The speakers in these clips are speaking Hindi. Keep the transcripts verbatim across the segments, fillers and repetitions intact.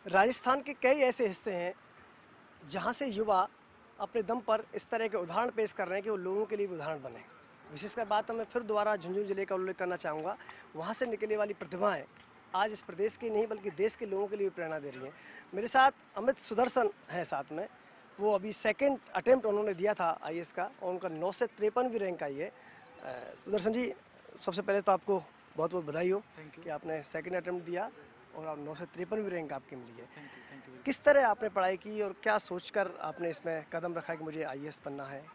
राजस्थान के कई ऐसे हिस्से हैं जहां से युवा अपने दम पर इस तरह के उदाहरण पेश कर रहे हैं कि वो लोगों के लिए भी उदाहरण बने। विशेषकर बात मैं फिर दोबारा झुंझुनू जिले का उल्लेख करना चाहूँगा। वहाँ से निकलने वाली प्रतिभाएं आज इस प्रदेश की नहीं बल्कि देश के लोगों के लिए प्रेरणा दे रही हैं। मेरे साथ अमित सुदर्शन है साथ में। वो अभी सेकेंड अटेम्प्ट उन्होंने दिया था आई ए एस का और उनका नौ से तिरपन भी रैंक आई है। सुदर्शन जी, सबसे पहले तो आपको बहुत बहुत बधाई हो कि आपने सेकेंड अटेम्प्ट दिया और आप नौ से तिरपन भी रैंक आपकी मिली है। Thank you thank you. किस तरह आपने पढ़ाई की और क्या सोचकर आपने इसमें कदम रखा कि मुझे आई ए एस बनना है?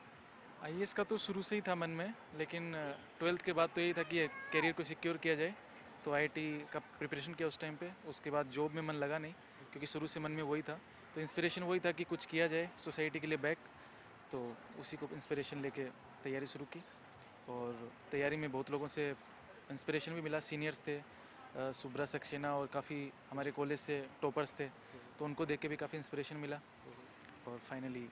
आई ए एस का तो शुरू से ही था मन में, लेकिन ट्वेल्थ के बाद तो यही था कि करियर को सिक्योर किया जाए, तो आई आई टी का प्रिपरेशन किया उस टाइम पे। उसके बाद जॉब में मन लगा नहीं, क्योंकि शुरू से मन में वही था, तो इंस्पिरेशन वही था कि कुछ किया जाए सोसाइटी के लिए बैक। तो उसी को इंस्पिरेशन लेके तैयारी शुरू की और तैयारी में बहुत लोगों से इंस्पिरेशन भी मिला। सीनियर्स थे, सुब्रा सक्सेना और काफ़ी हमारे कॉलेज से टॉपर्स थे, तो उनको देख के भी काफ़ी इंस्पिरेशन मिला और फाइनली।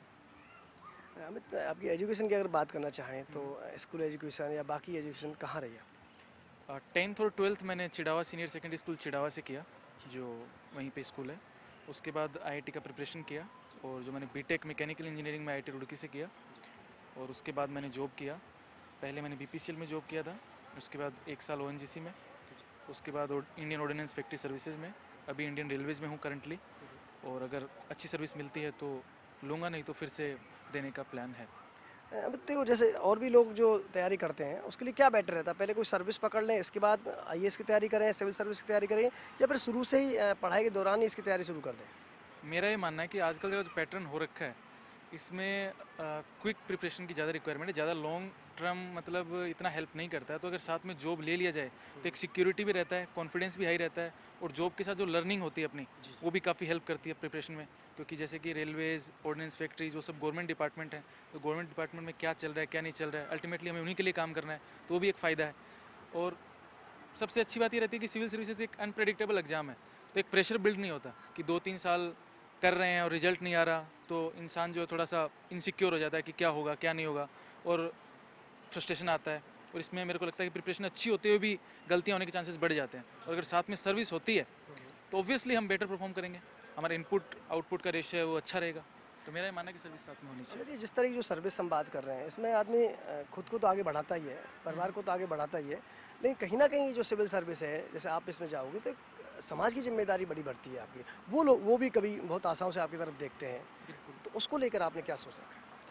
अमित, आपकी एजुकेशन की अगर बात करना चाहें तो स्कूल एजुकेशन या बाकी एजुकेशन कहाँ रही है? टेंथ और ट्वेल्थ मैंने Chirawa senior secondary school Chirawa से किया, जो वहीं पे स्कूल है। उसके बाद आई आई टी का प्रिपरेशन किया और जो मैंने बी टेक मैकेनिकल इंजीनियरिंग में आई आई टी रुड़की से किया। और उसके बाद मैंने जॉब किया। पहले मैंने बी पी सी एल में जॉब किया था, उसके बाद एक साल ओ एन जी सी में, उसके बाद इंडियन ऑर्डिनेंस फैक्ट्री सर्विसेज में, अभी इंडियन रेलवेज़ में हूँ करंटली। और अगर अच्छी सर्विस मिलती है तो लूँगा, नहीं तो फिर से देने का प्लान है। अमित, देखो जैसे और भी लोग जो तैयारी करते हैं उसके लिए क्या बेटर रहता है? पहले कोई सर्विस पकड़ लें, इसके बाद आई ए एस की तैयारी करें, सिविल सर्विस की तैयारी करें, या फिर शुरू से ही पढ़ाई के दौरान ही इसकी तैयारी शुरू कर दें? मेरा ये मानना है कि आजकल का जो पैटर्न हो रखा है, इसमें क्विक प्रिपरेशन की ज़्यादा रिक्वायरमेंट है। ज़्यादा लॉन्ग टर्म मतलब इतना हेल्प नहीं करता है। तो अगर साथ में जॉब ले लिया जाए तो एक सिक्योरिटी भी रहता है, कॉन्फिडेंस भी हाई रहता है, और जॉब के साथ जो लर्निंग होती है अपनी, वो भी काफ़ी हेल्प करती है प्रिपरेशन में। क्योंकि जैसे कि रेलवेज़, ऑर्डिनेंस फैक्ट्री, जो सब गवर्नमेंट डिपार्टमेंट है, तो गवर्नमेंट डिपार्टमेंट में क्या चल रहा है क्या नहीं चल रहा है, अल्टीमेटली हमें उन्हीं के लिए काम करना है, तो वो भी एक फ़ायदा है। और सबसे अच्छी बात ये रहती है कि सिविल सर्विसेज एक अनप्रेडिक्टेबल एग्जाम है, तो एक प्रेशर बिल्ड नहीं होता कि दो तीन साल कर रहे हैं और रिजल्ट नहीं आ रहा, तो इंसान जो है थोड़ा सा इनसिक्योर हो जाता है कि क्या होगा क्या नहीं होगा, और फ्रस्ट्रेशन आता है। और इसमें मेरे को लगता है कि प्रिपरेशन अच्छी होते हुए भी गलतियाँ होने के चांसेस बढ़ जाते हैं। और अगर साथ में सर्विस होती है तो ऑब्वियसली हम बेटर परफॉर्म करेंगे, हमारा इनपुट आउटपुट का रेशियो है वो अच्छा रहेगा। तो मेरा ये मानना है कि सर्विस साथ में होनी चाहिए। जिस तरह की जो सर्विस हम बात कर रहे हैं, इसमें आदमी खुद को तो आगे बढ़ाता ही है, परिवार को तो आगे बढ़ाता ही है, लेकिन कहीं ना कहीं जो सिविल सर्विस है, जैसे आप इसमें जाओगे तो समाज की जिम्मेदारी बड़ी बढ़ती है आपकी। वो लोग वो भी कभी बहुत आसानी से आपकी तरफ देखते हैं, तो उसको लेकर आपने क्या सोचा?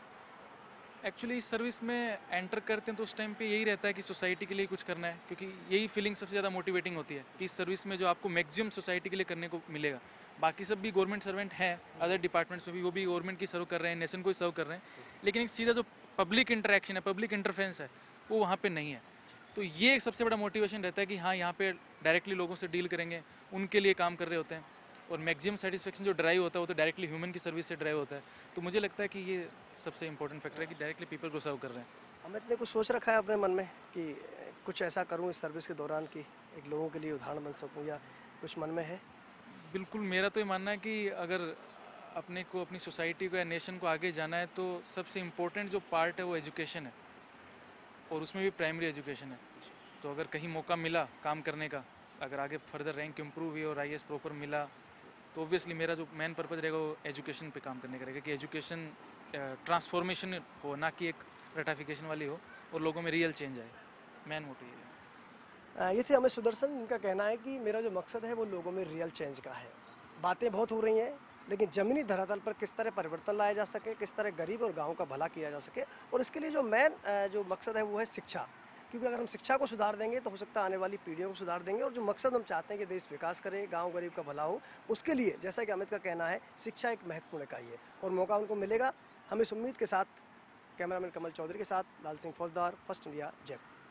एक्चुअली इस सर्विस में एंटर करते हैं तो उस टाइम पे यही रहता है कि सोसाइटी के लिए कुछ करना है, क्योंकि यही फीलिंग सबसे ज़्यादा मोटिवेटिंग होती है कि इस सर्विस में जो आपको मैक्सिमम सोसाइटी के लिए करने को मिलेगा। बाकी सब भी गवर्नमेंट सर्वेंट हैं, अदर डिपार्टमेंट्स में भी वो भी गवर्नमेंट की सर्व कर रहे हैं, नेशन को ही सर्व कर रहे हैं, लेकिन एक सीधा जो पब्लिक इंटरेक्शन है, पब्लिक इंटरफेरेंस है, वो वहाँ पर नहीं है। तो ये एक सबसे बड़ा मोटिवेशन रहता है कि हाँ, यहाँ पे डायरेक्टली लोगों से डील करेंगे, उनके लिए काम कर रहे होते हैं। और मैक्सिमम सेटिस्फेक्शन जो ड्राइव होता है वो तो डायरेक्टली ह्यूमन की सर्विस से ड्राइव होता है। तो मुझे लगता है कि ये सबसे इंपॉर्टेंट फैक्टर है कि डायरेक्टली पीपल को सर्व कर रहे हैं। अमित ने कुछ सोच रखा है अपने मन में कि कुछ ऐसा करूं इस सर्विस के दौरान कि एक लोगों के लिए उदाहरण बन सकूं, या कुछ मन में है? बिल्कुल, मेरा तो ये मानना है कि अगर अपने को, अपनी सोसाइटी को या नेशन को आगे जाना है तो सबसे इम्पोर्टेंट जो पार्ट है वो एजुकेशन है, और उसमें भी प्राइमरी एजुकेशन है। तो अगर कहीं मौका मिला काम करने का, अगर आगे फर्दर रैंक इम्प्रूव हुई और आई ए एस प्रॉपर मिला, तो ऑब्वियसली मेरा जो मेन पर्पज़ रहेगा वो एजुकेशन पे काम करने का रहेगा, कि एजुकेशन ट्रांसफॉर्मेशन हो, ना कि एक रटाफिकेशन वाली हो, और लोगों में रियल चेंज आए। मेन मोटिव ये है। ये थे अमित सुदर्शन, इनका कहना है कि मेरा जो मकसद है वो लोगों में रियल चेंज का है। बातें बहुत हो रही हैं, लेकिन ज़मीनी धरातल पर किस तरह परिवर्तन लाया जा सके, किस तरह गरीब और गाँव का भला किया जा सके, और इसके लिए जो मेन जो मकसद है वो है शिक्षा। क्योंकि अगर हम शिक्षा को सुधार देंगे तो हो सकता है आने वाली पीढ़ियों को सुधार देंगे, और जो मकसद हम चाहते हैं कि देश विकास करे, गांव गरीब का भला हो, उसके लिए जैसा कि अमित का कहना है, शिक्षा एक महत्वपूर्ण इकाई है और मौका उनको मिलेगा। हम इस उम्मीद के साथ, कैमरामैन कमल चौधरी के साथ लाल सिंह फौजदार, फर्स्ट इंडिया, जयपुर।